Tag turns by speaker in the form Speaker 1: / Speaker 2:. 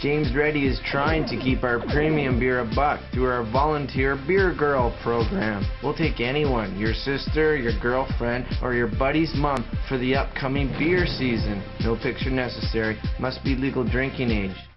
Speaker 1: James Reddy is trying to keep our premium beer a buck through our volunteer beer girl program. We'll take anyone, your sister, your girlfriend, or your buddy's mom for the upcoming beer season. No picture necessary. Must be legal drinking age.